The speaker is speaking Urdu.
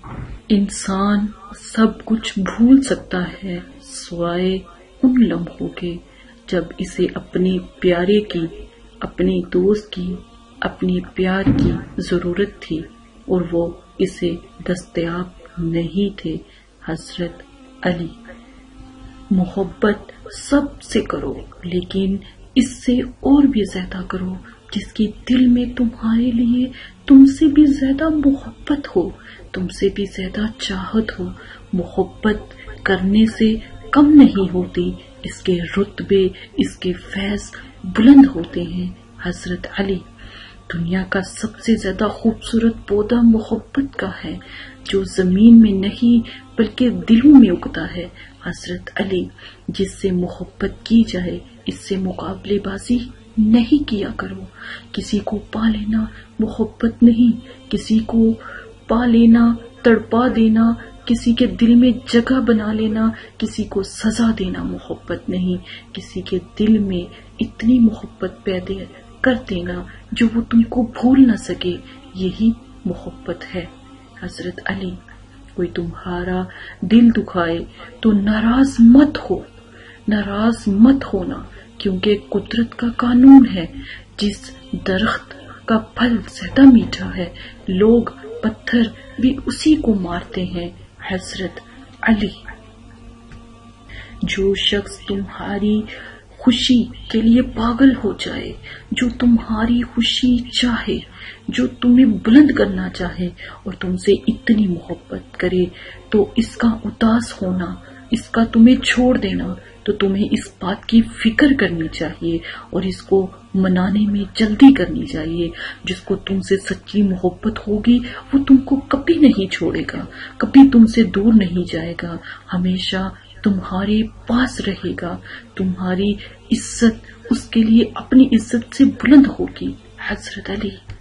انسان سب کچھ بھول سکتا ہے سوائے ان لمحوں کے جب اسے اپنے پیارے کی، اپنے دوست کی، اپنے پیار کی ضرورت تھی اور وہ اسے دستیاب نہیں تھے۔ حضرت علی۔ محبت سب سے کرو لیکن اس سے اور بھی زیادہ کرو جس کی دل میں تمہارے لیے تم سے بھی زیادہ محبت ہو، تم سے بھی زیادہ چاہت ہو۔ محبت کرنے سے کم نہیں ہوتی، اس کے رتبے، اس کے فیض بلند ہوتے ہیں۔ حضرت علی۔ دنیا کا سب سے زیادہ خوبصورت پودا محبت کا ہے جو زمین میں نہیں بلکہ دلوں میں اگتا ہے۔ حضرت علی۔ جس سے محبت کی جائے اس سے مقابلے بازی نہیں کیا کرو۔ کسی کو پا لینا محبت نہیں، کسی کو پا لینا، تڑپا دینا، کسی کے دل میں جگہ بنا لینا، کسی کو سزا دینا محبت نہیں۔ کسی کے دل میں اتنی محبت پیدا کر دینا جو وہ تم کو بھول نہ سکے، یہی محبت ہے۔ حضرت علی۔ کوئی تمہارا دل دکھائے تو ناراض مت ہو، ناراض مت ہونا، کیونکہ قدرت کا قانون ہے، جس درخت کا پھل زیادہ میٹھا ہے لوگ پتھر بھی اسی کو مارتے ہیں۔ حضرت علی۔ جو شخص تمہاری خوشی کے لیے پاگل ہو جائے، جو تمہاری خوشی چاہے، جو تمہیں بلند کرنا چاہے اور تم سے اتنی محبت کرے تو اس کا اداس ہونا، اس کا تمہیں چھوڑ دینا، تو تمہیں اس بات کی فکر کرنی چاہیے اور اس کو منانے میں جلدی کرنی چاہیے۔ جس کو تم سے سچی محبت ہوگی وہ تم کو کبھی نہیں چھوڑے گا، کبھی تم سے دور نہیں جائے گا، ہمیشہ تمہارے پاس رہے گا۔ تمہاری عزت اس کے لیے اپنی عزت سے بلند ہوگی۔ حضرت علی۔